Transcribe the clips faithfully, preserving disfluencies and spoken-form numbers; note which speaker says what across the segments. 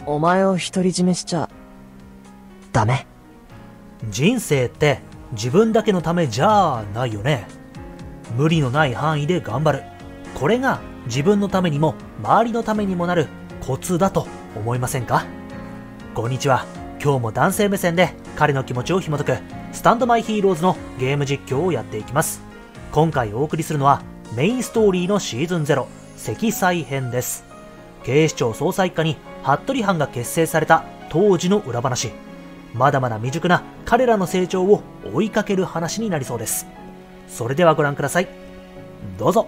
Speaker 1: お前を独り占めしちゃダメ。
Speaker 2: 人生って自分だけのためじゃないよね。無理のない範囲で頑張る。これが自分のためにも周りのためにもなるコツだと思いませんか？こんにちは。今日も男性目線で彼の気持ちを紐解くスタンドマイヒーローズのゲーム実況をやっていきます。今回お送りするのはメインストーリーのシーズンゼロ積載編です。警視庁捜査一課に服部班が結成された当時の裏話、まだまだ未熟な彼らの成長を追いかける話になりそうです。それではご覧ください。どうぞ。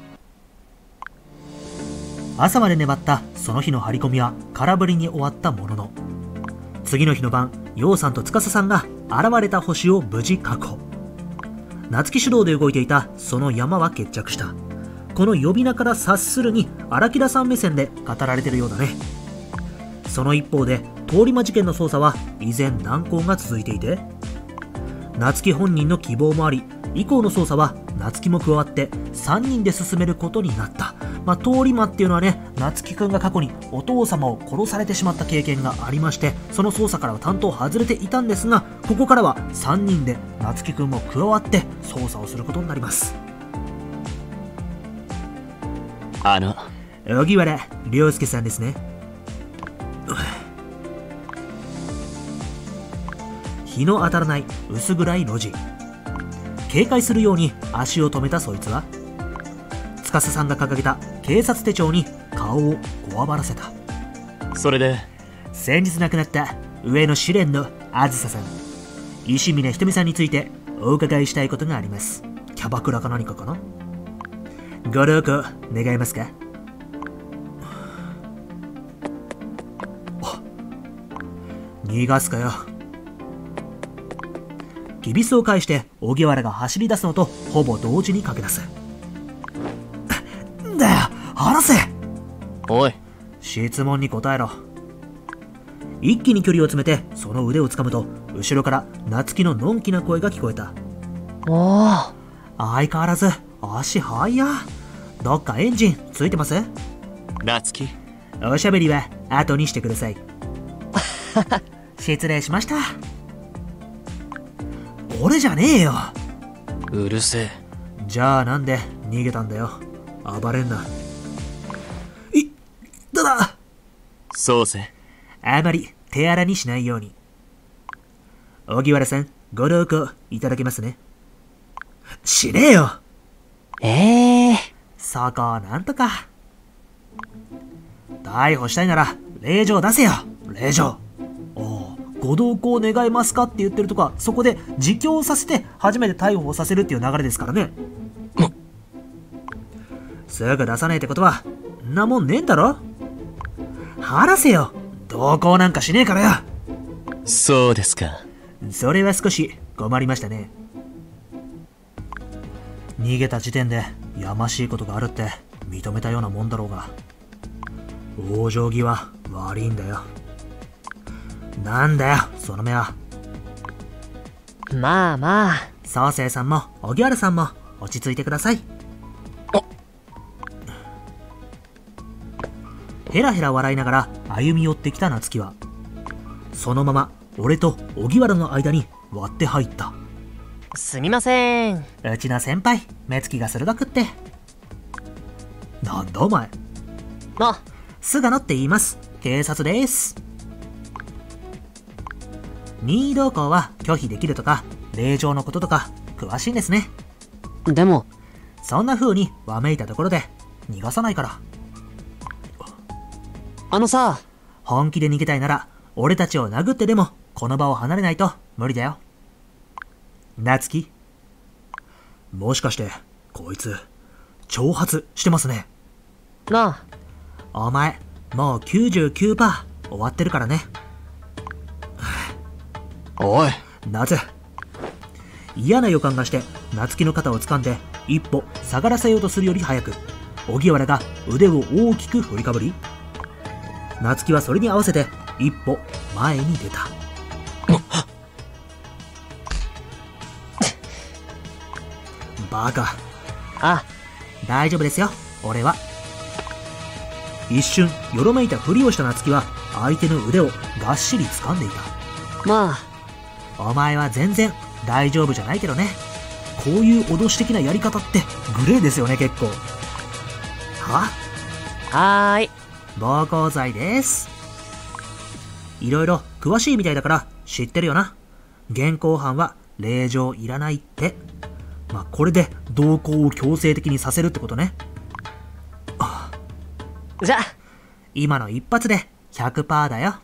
Speaker 2: 朝まで粘ったその日の張り込みは空振りに終わったものの、次の日の晩、陽さんと司さんが現れた星を無事確保。夏希主導で動いていたその山は決着した。この呼び名から察するに荒木田さん目線で語られてるようだね。その一方で通り魔事件の捜査は依然難航が続いていて、夏希本人の希望もあり、以降の捜査は夏希も加わってさんにんで進めることになった。まあ、通り魔っていうのはね、夏希くんが過去にお父様を殺されてしまった経験がありまして、その捜査からは担当外れていたんですが、ここからはさんにんで夏希くんも加わって捜査をすることになります。
Speaker 3: あの
Speaker 2: 荻原亮介さんですね。日の当たらない薄暗い路地、警戒するように足を止めたそいつは司さんが掲げた警察手帳に顔をこわばらせた。
Speaker 3: それで
Speaker 2: 先日亡くなった上野試練のあずささん、石峰ひとみさんについてお伺いしたいことがあります。キャバクラか何かかな。ご同行願えますか？逃がすかよ。きびすを返して荻原が走り出すのとほぼ同時に駆け出す。んだよ、離せ。
Speaker 3: おい、
Speaker 2: 質問に答えろ。一気に距離を詰めてその腕を掴むと、後ろから夏希ののんきな声が聞こえた。
Speaker 1: おお、
Speaker 2: 相変わらず足速いや。どっかエンジンついてます？
Speaker 3: 夏希、
Speaker 2: おしゃべりは後にしてください。失礼しました。俺じゃねえよ。
Speaker 3: うるせえ。
Speaker 2: じゃあなんで逃げたんだよ。暴れんな。いだだ。
Speaker 3: そうせ。
Speaker 2: あまり手荒にしないように。荻原さん、ご同行いただけますね。しねえよ。
Speaker 1: ええー、
Speaker 2: そこなんとか。逮捕したいなら令状出せよ。令状。おお、ご同行願えますかって言ってるとか、そこで自供させて初めて逮捕させるっていう流れですからね。すぐ出さねえってことはんなもんねえんだろ。話せよ。同行なんかしねえからよ。
Speaker 3: そうですか。
Speaker 2: それは少し困りましたね。逃げた時点でやましいことがあるって認めたようなもんだろうが、往生際悪いんだよ。なんだよその目は。
Speaker 1: まあまあ、
Speaker 2: 宗生さんも荻原さんも落ち着いてください。ヘラヘラ笑いながら歩み寄ってきた夏希は、そのまま俺と荻原の間に割って入った。
Speaker 1: すみません。
Speaker 2: うちの先輩、目つきが鋭くって。なんだお前。
Speaker 1: あ、
Speaker 2: 菅野って言います。警察です。任意同行は拒否できるとか、令状のこととか詳しいんですね。
Speaker 1: でも
Speaker 2: そんな風にわめいたところで逃がさないから。
Speaker 1: あのさ、
Speaker 2: 本気で逃げたいなら俺たちを殴ってでもこの場を離れないと無理だよ。夏希、もしかしてこいつ挑発してますね。
Speaker 1: な
Speaker 2: あ、お前もう きゅうじゅうきゅうパーセント 終わってるからね。
Speaker 3: おい、
Speaker 2: なぜ？嫌な予感がして夏希の肩を掴んで一歩下がらせようとするより早く、荻原が腕を大きく振りかぶり、夏希はそれに合わせて一歩前に出た。バカ。
Speaker 1: あ、
Speaker 2: 大丈夫ですよ、俺は。 一瞬よろめいたふりをした夏希は相手の腕をがっしり掴んでいた。
Speaker 1: まあ、
Speaker 2: お前は全然大丈夫じゃないけどね。こういう脅し的なやり方ってグレーですよね、結構。は
Speaker 1: はーい。
Speaker 2: 暴行罪です。いろいろ詳しいみたいだから知ってるよな。現行犯は令状いらないって。まあ、これで同行を強制的にさせるってことね。
Speaker 1: じゃあ、
Speaker 2: 今の一発で ひゃくパーセント だよ。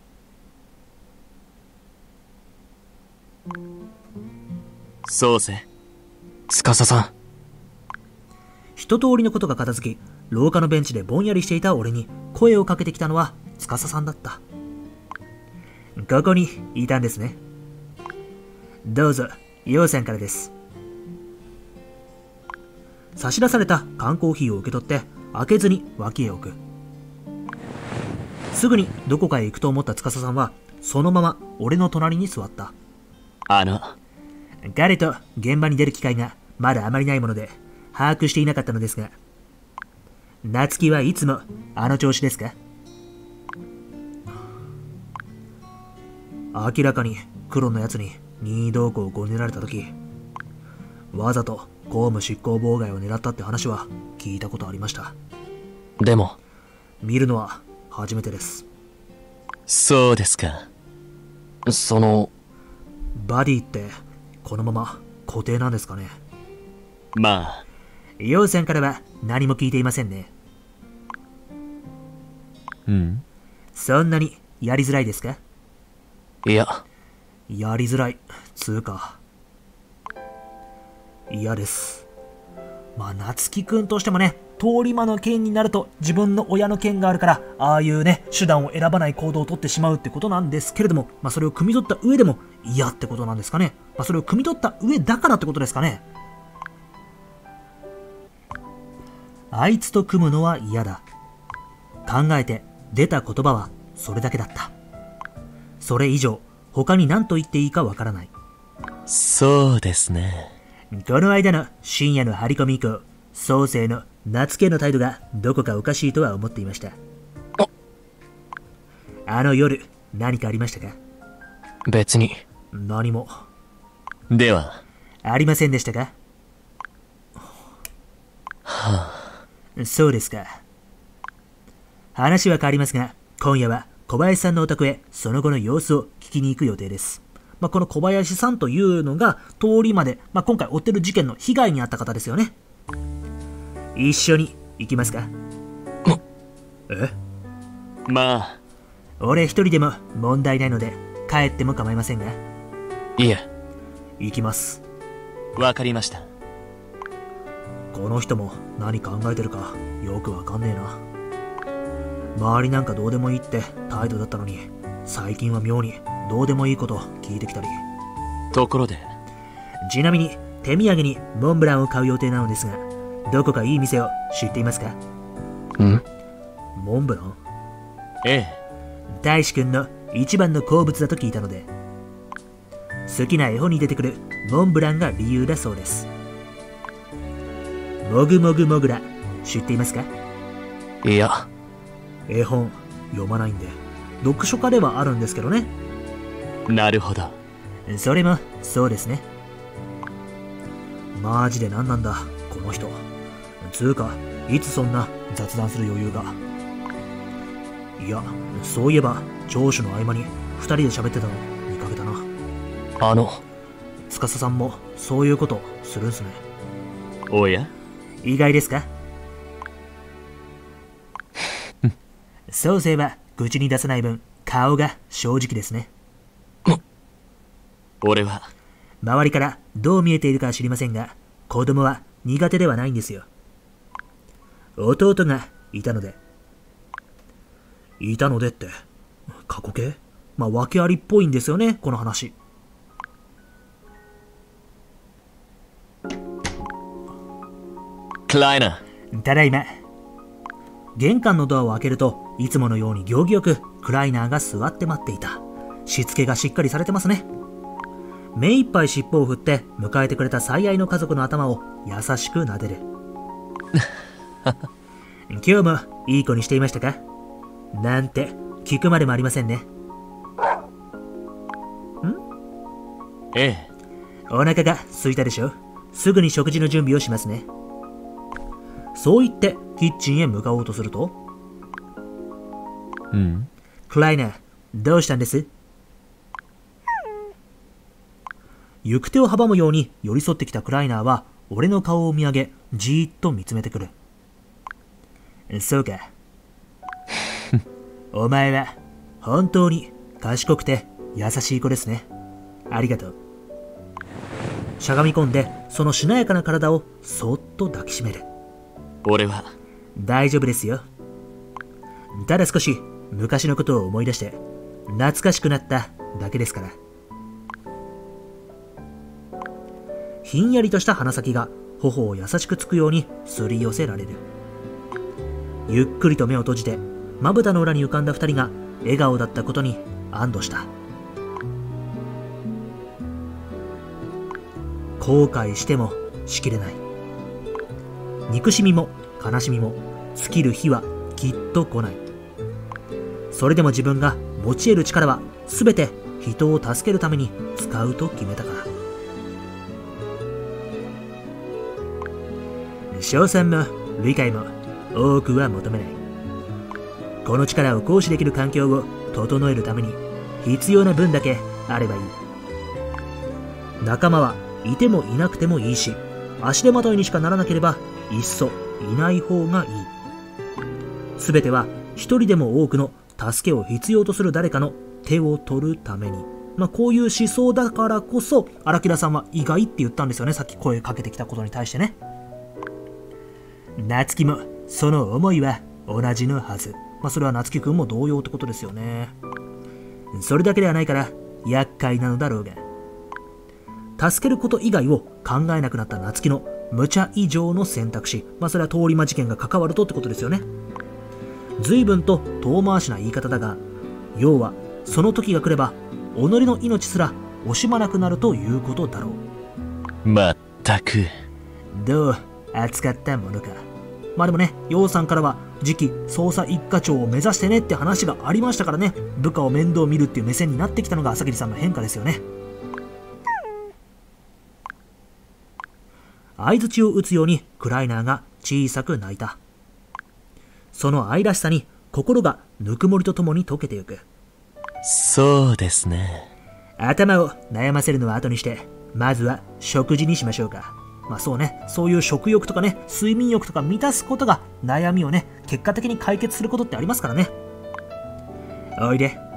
Speaker 3: そうぜ。司さん。
Speaker 2: 一通りのことが片付き、廊下のベンチでぼんやりしていた俺に声をかけてきたのは司さんだった。ここにいたんですね。どうぞ、陽さんからです。差し出された缶コーヒーを受け取って開けずに脇へ置く。すぐにどこかへ行くと思った司さんはそのまま俺の隣に座った。
Speaker 3: あの、
Speaker 2: 彼と現場に出る機会がまだあまりないもので把握していなかったのですが、夏希はいつもあの調子ですか？明らかに黒のやつに任意同行をごねられた時、わざと公務執行妨害を狙ったって話は聞いたことありました。
Speaker 3: でも、
Speaker 2: 見るのは初めてです。
Speaker 3: そうですか。その、
Speaker 2: バディってこのまま固定なんですかね？
Speaker 3: まあ、
Speaker 2: 陽さんからは何も聞いていませんね。
Speaker 3: うん。
Speaker 2: そんなにやりづらいですか？
Speaker 3: いや、
Speaker 2: やりづらいつうか嫌です。まあ夏希くんとしてもね、通り魔の剣になると自分の親の剣があるから、ああいうね手段を選ばない行動をとってしまうってことなんですけれども、まあそれを汲み取った上でも嫌ってことなんですかね。まあそれを汲み取った上だからってことですかね。あいつと組むのは嫌だ。考えて出た言葉はそれだけだった。それ以上他に何と言っていいかわからない。
Speaker 3: そうですね。
Speaker 2: この間の深夜の張り込み以降、宗生の夏希への態度がどこかおかしいとは思っていました。
Speaker 3: あ、
Speaker 2: あの夜何かありましたか？
Speaker 3: 別に。
Speaker 2: 何も。
Speaker 3: では、
Speaker 2: ありませんでしたか？
Speaker 3: は
Speaker 2: あ、そうですか。話は変わりますが、今夜は小林さんのお宅へその後の様子を聞きに行く予定です。まあ、この小林さんというのが通り魔で、まあ、今回追ってる事件の被害に遭った方ですよね。一緒に行きますか？え？
Speaker 3: まあ、
Speaker 2: 俺一人でも問題ないので帰っても構いませんが。
Speaker 3: いえ、
Speaker 2: 行きます。
Speaker 3: わかりました。
Speaker 2: この人も何考えてるかよくわかんねえな。周りなんかどうでもいいって態度だったのに、最近は妙にどうでもいいこと聞いてきたり。
Speaker 3: ところで、
Speaker 2: ちなみに手土産にモンブランを買う予定なのですが、どこかいい店を知っていますか？
Speaker 3: ん？
Speaker 2: モンブラン？
Speaker 3: ええ。
Speaker 2: 大志くんの一番の好物だと聞いたので、好きな絵本に出てくるモンブランが理由だそうです。もぐもぐもぐら、知っていますか？
Speaker 3: いや、
Speaker 2: 絵本読まないんで、読書家ではあるんですけどね。
Speaker 3: なるほど。
Speaker 2: それもそうですね。マジで何なんだこの人。つうか、いつそんな雑談する余裕が。いや、そういえば聴取の合間に二人で喋ってたの見かけたな。
Speaker 3: あの、
Speaker 2: 司さんもそういうことするんすね。
Speaker 3: おや？
Speaker 2: 意外ですか？宗生は口に出さない分顔が正直ですね。
Speaker 3: 俺は
Speaker 2: 周りからどう見えているかは知りませんが、子供は苦手ではないんですよ。弟がいたので。いたのでって過去形？まあ訳ありっぽいんですよね、この話。
Speaker 3: クライナ
Speaker 2: ー。ただいま。玄関のドアを開けるといつものように行儀よくクライナーが座って待っていた。しつけがしっかりされてますね。目いっぱい尻尾を振って迎えてくれた最愛の家族の頭を優しく撫でる。今日もいい子にしていましたか？ なんて聞くまでもありませんね。ん？
Speaker 3: ええ。
Speaker 2: お腹が空いたでしょ。すぐに食事の準備をしますね。そう言ってキッチンへ向かおうとすると、
Speaker 3: うん。
Speaker 2: クライナー、どうしたんです？行く手を阻むように寄り添ってきたクライナーは俺の顔を見上げ、じーっと見つめてくる。そうか。お前は本当に賢くて優しい子ですね。ありがとう。しゃがみ込んでそのしなやかな体をそっと抱きしめる。
Speaker 3: 俺は
Speaker 2: 大丈夫ですよ。ただ少し昔のことを思い出して懐かしくなっただけですから。ひんやりとした鼻先が頬を優しくつくようにすり寄せられる。ゆっくりと目を閉じてまぶたの裏に浮かんだ二人が笑顔だったことに安堵した。後悔してもしきれない。憎しみも悲しみも尽きる日はきっと来ない。それでも自分が持ち得る力は全て人を助けるために使うと決めたから。賞賛も理解も多くは求めない。この力を行使できる環境を整えるために必要な分だけあればいい。仲間はいてもいなくてもいいし、足手まといにしかならなければいっそいない方がいい。すべては一人でも多くの助けを必要とする誰かの手を取るために。まあこういう思想だからこそ荒木田さんは意外って言ったんですよね。さっき声かけてきたことに対してね。夏希もその思いは同じのはず。まあそれは夏希くんも同様ってことですよね。それだけではないから厄介なのだろうが、助けること以外を考えなくなった夏希の無茶以上の選択肢、まあそれは通り魔事件が関わるとってことですよね。随分と遠回しな言い方だが、要はその時が来れば己の命すら惜しまなくなるということだろう。
Speaker 3: まったく。
Speaker 2: どう扱ったものか。まあでもね、楊さんからは次期捜査一課長を目指してねって話がありましたからね、部下を面倒見るっていう目線になってきたのが朝霧さんの変化ですよね。相槌を打つようにクライナーが小さく泣いた。その愛らしさに心がぬくもりとともに溶けてゆく。
Speaker 3: そうですね。
Speaker 2: 頭を悩ませるのは後にして、まずは食事にしましょうか。まあそうね、そういう食欲とかね、睡眠欲とか満たすことが悩みをね、結果的に解決することってありますからね。おいで。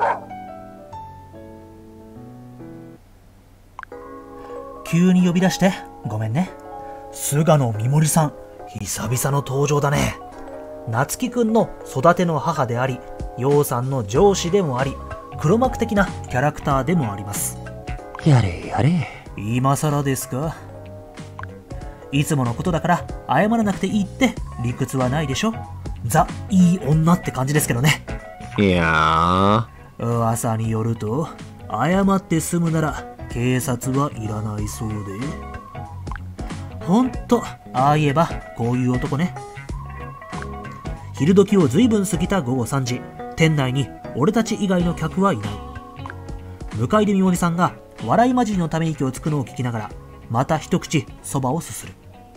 Speaker 2: 急に呼び出してごめんね。菅野みもりさん、久々の登場だね。夏希くんの育ての母であり、楊さんの上司でもあり、黒幕的なキャラクターでもあります。
Speaker 1: やれやれ。
Speaker 2: 今更ですか？いつものことだから謝らなくていいって理屈はないでしょ。ザ・いい女って感じですけどね。
Speaker 3: いや
Speaker 2: ー。噂によると、謝って済むなら警察はいらないそうで。ほんと、ああ言えばこういう男ね。昼時を随分過ぎた午後さんじ、店内に俺たち以外の客はいない。向かいでみもりさんが笑い混じりのため息をつくのを聞きながら、また一口そばをすする。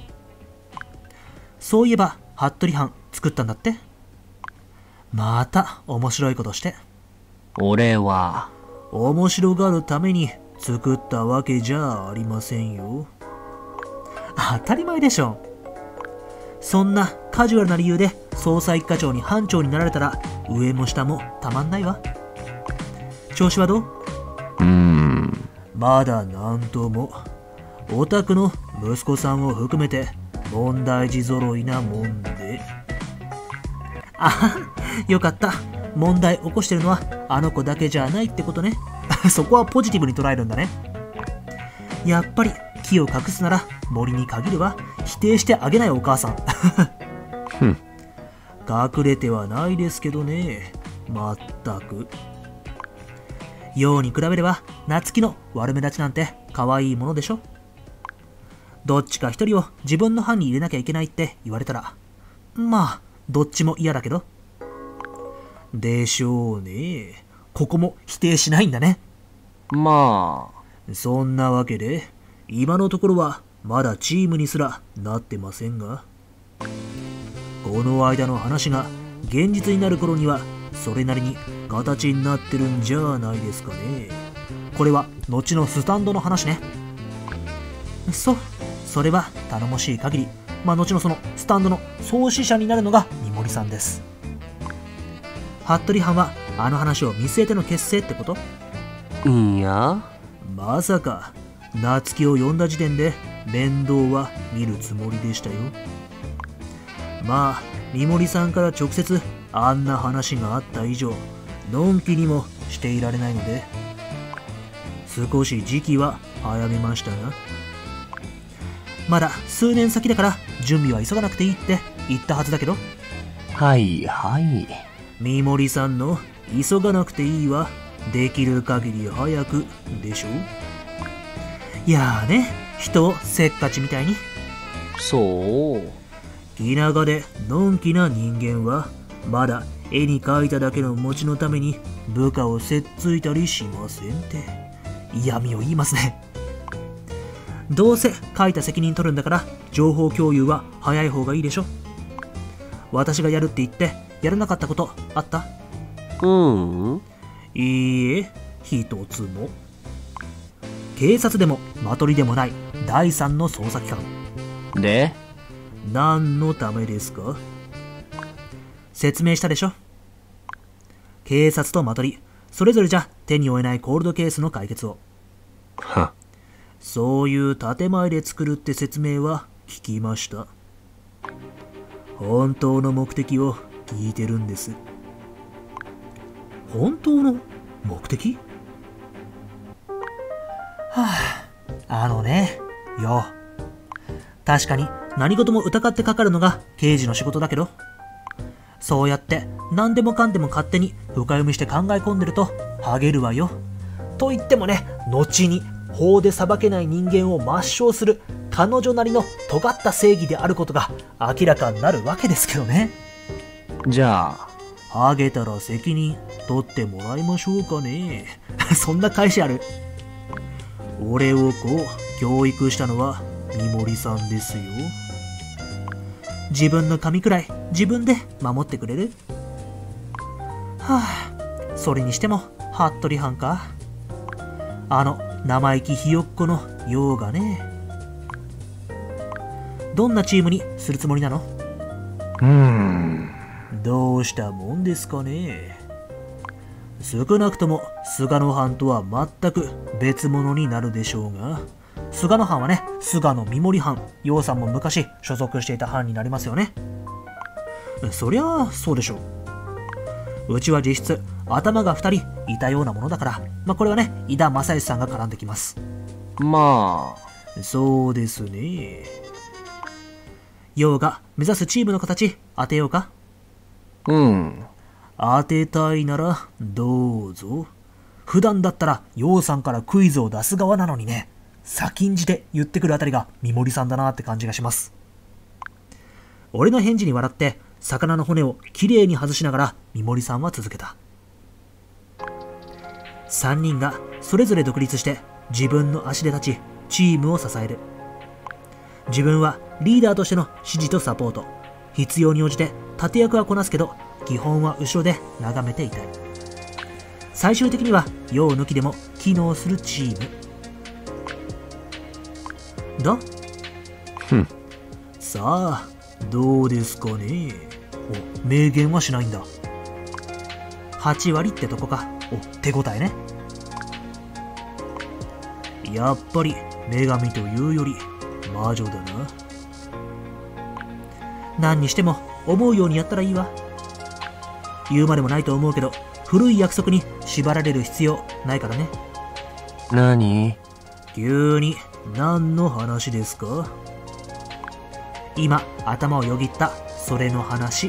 Speaker 2: そういえば服部藩作ったんだって。また面白いことして。
Speaker 3: 俺は
Speaker 2: 面白がるために作ったわけじゃありませんよ。当たり前でしょ。そんなカジュアルな理由で捜査一課長に班長になられたら上も下もたまんないわ。調子はどう？
Speaker 3: うーん
Speaker 2: まだなんとも。お宅の息子さんを含めて問題児揃いなもんで。あは、よかった。問題起こしてるのはあの子だけじゃないってことね。そこはポジティブに捉えるんだね。やっぱり木を隠すなら森に限るわ。否定してあげないお母さん。隠れてはないですけどね。まったく。ように比べれば夏希の悪目立ちなんて可愛いものでしょ。どっちか一人を自分の班に入れなきゃいけないって言われたら、まあどっちも嫌だけど。 でしょうね。ここも否定しないんだね。
Speaker 3: まあ。
Speaker 2: そんなわけで、今のところはまだチームにすらなってませんが、この間の話が現実になる頃にはそれなりに形になってるんじゃないですかね。これは後のスタンドの話ね。そう、それは頼もしい限り、まあ後のそのスタンドの創始者になるのが三森さんです。服部藩はあの話を見据えての結成ってこと？
Speaker 3: いや、
Speaker 2: まさか夏希を呼んだ時点で面倒は見るつもりでしたよ。まあ三森さんから直接あんな話があった以上、のんきにもしていられないので、少し時期は早めましたが、まだ数年先だから準備は急がなくていいって言ったはずだけど。
Speaker 3: はいはい。
Speaker 2: 三森さんの急がなくていいはできる限り早くでしょ。いやーね、人をせっかちみたいに。
Speaker 3: そう。
Speaker 2: 気長でのんきな人間はまだ絵に描いただけの餅のために部下をせっついたりしませんって嫌味を言いますね。どうせ書いた責任取るんだから情報共有は早い方がいいでしょ。私がやるって言ってやらなかったことあった？
Speaker 3: うん。
Speaker 2: いいえ、一つも。警察でもマトリでもない第三の捜査機関
Speaker 3: で、
Speaker 2: 何のためですか？説明したでしょ。警察とマトリそれぞれじゃ手に負えないコールドケースの解決を。
Speaker 3: は
Speaker 2: そういう建前で作るって説明は聞きました。本当の目的を聞いてるんです。本当の目的？はあ、あのね、よ。確かに何事も疑ってかかるのが刑事の仕事だけど、そうやって何でもかんでも勝手に深読みして考え込んでるとハゲるわよ。と言ってもね、後に法で裁けない人間を抹消する彼女なりの尖った正義であることが明らかになるわけですけどね。
Speaker 3: じゃあ、
Speaker 2: ハゲたら責任取ってもらいましょうかね。そんな返しある？俺をこう教育したのは三森さんですよ。自分の髪くらい自分で守ってくれる？はあ、それにしても服部藩か。あの生意気ひよっこのようがね。どんなチームにするつもりなの？
Speaker 3: うーん。
Speaker 2: どうしたもんですかね。少なくとも菅野藩とは全く別物になるでしょうが、菅野藩はね、菅野三森藩、楊さんも昔所属していた藩になりますよね。そりゃあそうでしょう。うちは実質頭がふたりいたようなものだから、まあこれはね、井田正義さんが絡んできます。
Speaker 3: ま
Speaker 2: あ、そうですね。楊が目指すチームの形当てようか？
Speaker 3: うん。
Speaker 2: 当てたいならどうぞ。普段だったら楊さんからクイズを出す側なのにね、先んじて言ってくるあたりが三森さんだなって感じがします。俺の返事に笑って魚の骨をきれいに外しながら三森さんは続けた。三人がそれぞれ独立して自分の足で立ちチームを支える。自分はリーダーとしての指示とサポート、必要に応じて立役はこなすけど基本は後ろで眺めていたい。最終的には楊抜きでも機能するチームだ。
Speaker 3: ふん。
Speaker 2: さあどうですかね。お、明言はしないんだ。はち割ってとこか。お、手応えね。やっぱり女神というより魔女だな。何にしても思うようにやったらいいわ。言うまでもないと思うけど、古い約束に縛られる必要ないからね。
Speaker 3: 何？
Speaker 2: 急に何の話ですか？今頭をよぎったそれの話。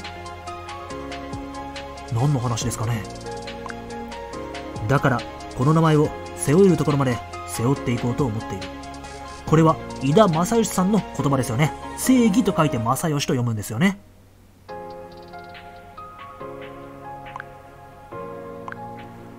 Speaker 2: 何の話ですかね。だからこの名前を背負えるところまで背負っていこうと思っている。これは井田正義さんの言葉ですよね。正義と書いて正義と読むんですよね。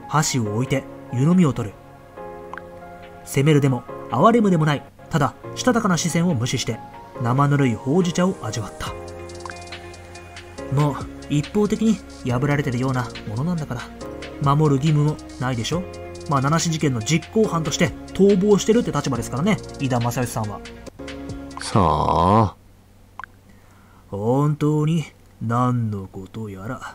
Speaker 2: 箸を置いて湯飲みを取る。責めるでも哀れむでもない、ただしたたかな視線を無視して生ぬるいほうじ茶を味わった。もう一方的に破られてるようなものなんだから守る義務もないでしょ。まあ七種事件の実行犯として逃亡してるって立場ですからね、井田正義さんは。
Speaker 3: さあ。
Speaker 2: 本当に何のことやら。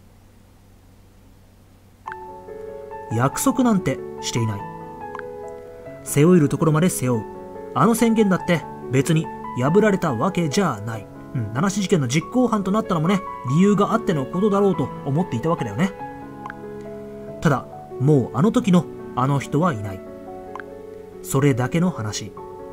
Speaker 2: 約束なんてしていない。背負えるところまで背負う。あの宣言だって別に破られたわけじゃない。うん、七種事件の実行犯となったのもね、理由があってのことだろうと思っていたわけだよね。ただ、もうあの時のあの人はいない。それだけの話。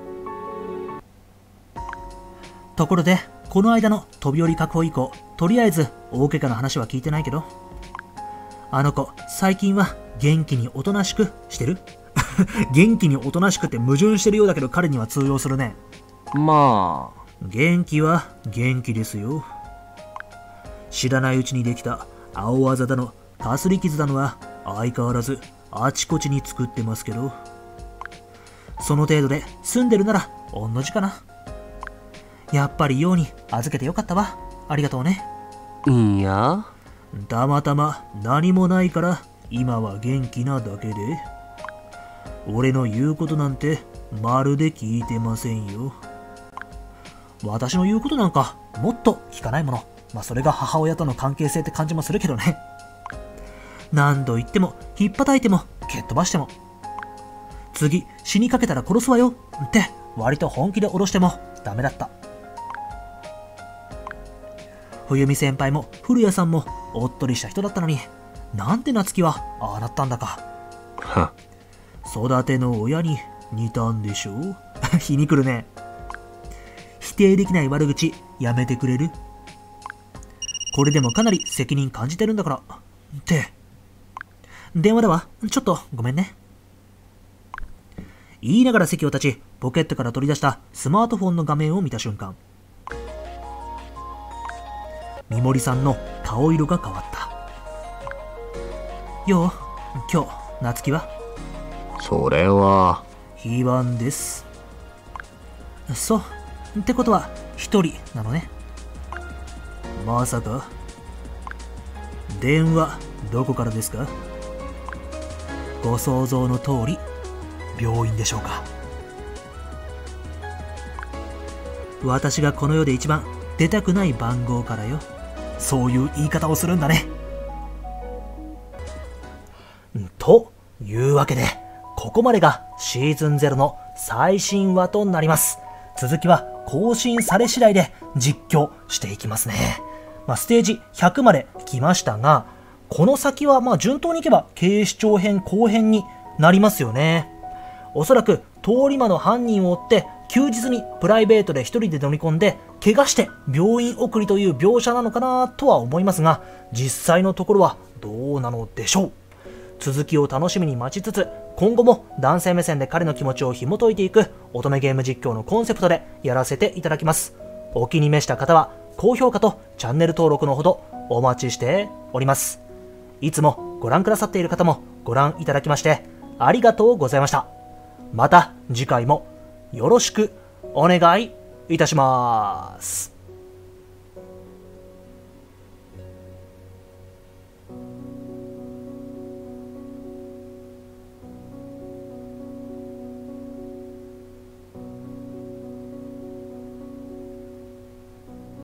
Speaker 2: ところで、この間の飛び降り確保以降、とりあえず大怪我の話は聞いてないけど、あの子、最近は元気におとなしくしてる？元気におとなしくって矛盾してるようだけど彼には通用するね。
Speaker 3: まあ。
Speaker 2: 元気は元気ですよ。知らないうちにできた青あざだのかすり傷だのは相変わらずあちこちに作ってますけど、その程度で住んでるなら同じかな。やっぱりように預けてよかったわ。ありがとうね。
Speaker 3: いや、
Speaker 2: たまたま何もないから今は元気なだけで、俺の言うことなんてまるで聞いてませんよ。私の言うことなんかもっと聞かないもの。まあそれが母親との関係性って感じもするけどね。何度言っても引っ叩いても蹴っ飛ばしても、次死にかけたら殺すわよって割と本気で脅してもダメだった。冬美先輩も古谷さんもおっとりした人だったのに、なんで夏希はああなったんだか。
Speaker 3: は
Speaker 2: 育ての親に似たんでしょう。皮肉るね。否定できない悪口やめてくれる？これでもかなり責任感じてるんだから。って。電話だわ。ちょっとごめんね。言いながら席を立ち、ポケットから取り出したスマートフォンの画面を見た瞬間、三森さんの顔色が変わった。よう、今日、夏希は？
Speaker 3: それは。
Speaker 2: 非番です。そう。ってことは、一人なのね。まさか。電話、どこからですか？ご想像の通り、病院でしょうか。私がこの世で一番出たくない番号からよ。そういう言い方をするんだね。というわけで、ここまでがシーズンゼロの最新話となります。続きは更新され次第で実況していきますね。まあ、ステージひゃくまで来ましたが、この先はまあ順当にいけば警視庁編後編になりますよね。おそらく通り魔の犯人を追って休日にプライベートで一人で乗り込んで怪我して病院送りという描写なのかなとは思いますが、実際のところはどうなのでしょう。続きを楽しみに待ちつつ、今後も男性目線で彼の気持ちを紐解いていく乙女ゲーム実況のコンセプトでやらせていただきます。お気に召した方は高評価とチャンネル登録のほどお待ちしております。いつもご覧くださっている方もご覧いただきましてありがとうございました。また次回もよろしくお願いいたします。